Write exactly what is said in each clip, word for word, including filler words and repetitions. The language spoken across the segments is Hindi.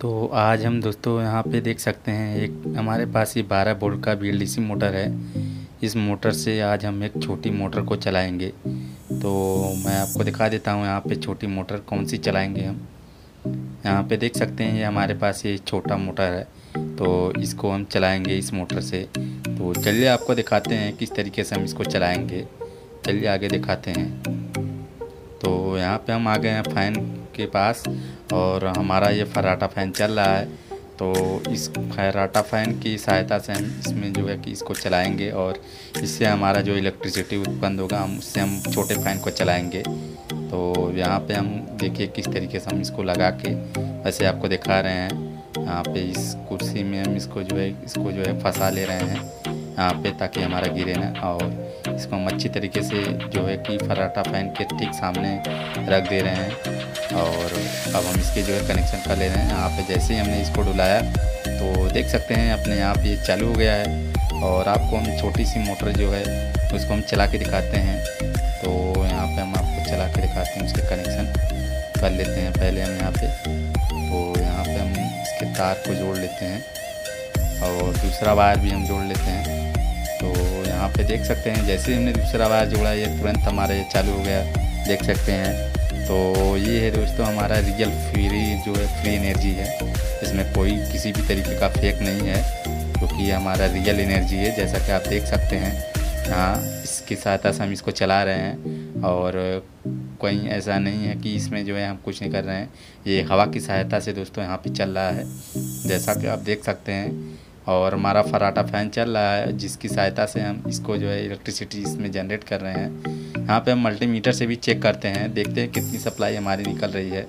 तो आज हम दोस्तों यहाँ पे देख सकते हैं, एक हमारे पास ये बारह वोल्ट का वीएलडीसी मोटर है। इस मोटर से आज हम एक छोटी मोटर को चलाएंगे। तो मैं आपको दिखा देता हूँ यहाँ पे छोटी मोटर कौन सी चलाएंगे हम। यहाँ पे देख सकते हैं ये हमारे पास ये छोटा मोटर है, तो इसको हम चलाएंगे इस मोटर से। तो चलिए आपको दिखाते हैं किस तरीके से हम इसको चलाएंगे। चलिए आगे दिखाते हैं। तो यहाँ पे हम आ गए हैं फ़ैन के पास और हमारा ये फर्राटा फ़ैन चल रहा है। तो इस फर्राटा फ़ैन की सहायता से हम इसमें जो है कि इसको चलाएंगे और इससे हमारा जो इलेक्ट्रिसिटी उत्पन्न होगा हम उससे हम छोटे फ़ैन को चलाएंगे। तो यहाँ पे हम देखिए किस तरीके से हम इसको लगा के वैसे आपको दिखा रहे हैं। यहाँ पे इस कुर्सी में हम इसको जो है इसको जो है फंसा ले रहे हैं यहाँ पे, ताकि हमारा गिरे ना। और इसको हम अच्छी तरीके से जो है कि फर्राटा फ़ैन के ठीक सामने रख दे रहे हैं। और अब हम इसके जो है कनेक्शन कर ले रहे हैं। यहाँ पे जैसे ही हमने इसको डुलाया तो देख सकते हैं अपने यहाँ पे ये चालू हो गया है। और आपको हम छोटी सी मोटर जो है उसको हम चला के दिखाते हैं। तो यहाँ पे हम आपको चला के दिखाते हैं, उसके कनेक्शन कर लेते हैं पहले हम यहाँ पे। तो यहाँ पे हम इसके तार को जोड़ लेते हैं और दूसरा वायर भी हम जोड़ लेते हैं। तो यहाँ पे देख सकते हैं जैसे ही हमने दूसरा वायर जोड़ा ये तुरंत हमारा ये चालू हो गया, देख सकते हैं। तो ये है दोस्तों हमारा रियल फ्री जो है फ्री एनर्जी है। इसमें कोई किसी भी तरीके का फेक नहीं है, क्योंकि ये हमारा रियल एनर्जी है। जैसा कि आप देख सकते हैं यहाँ इसकी सहायता से हम इसको चला रहे हैं। और कोई ऐसा नहीं है कि इसमें जो है हम कुछ नहीं कर रहे हैं, ये हवा की सहायता से दोस्तों यहाँ पे चल रहा है, जैसा कि आप देख सकते हैं। और हमारा फर्राटा फ़ैन चल रहा है जिसकी सहायता से हम इसको जो है इलेक्ट्रिसिटी इसमें जनरेट कर रहे हैं। यहाँ पे हम मल्टीमीटर से भी चेक करते हैं, देखते हैं कितनी सप्लाई हमारी निकल रही है।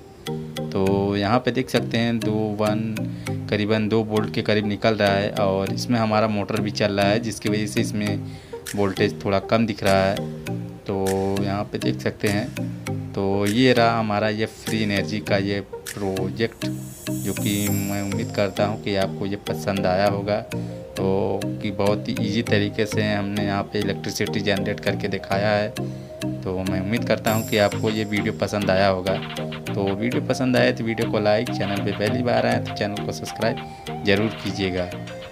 तो यहाँ पे देख सकते हैं दो वन करीबन दो वोल्ट के करीब निकल रहा है। और इसमें हमारा मोटर भी चल रहा है, जिसकी वजह से इसमें वोल्टेज थोड़ा कम दिख रहा है। तो यहाँ पे देख सकते हैं। तो ये रहा हमारा ये फ्री एनर्जी का ये प्रोजेक्ट, जो कि मैं उम्मीद करता हूँ कि आपको ये पसंद आया होगा। तो कि बहुत ही इजी तरीके से हमने यहाँ पे इलेक्ट्रिसिटी जनरेट करके दिखाया है। तो मैं उम्मीद करता हूँ कि आपको ये वीडियो पसंद आया होगा। तो वीडियो पसंद आए तो वीडियो को लाइक, चैनल पे पहली बार आए तो चैनल को सब्सक्राइब ज़रूर कीजिएगा।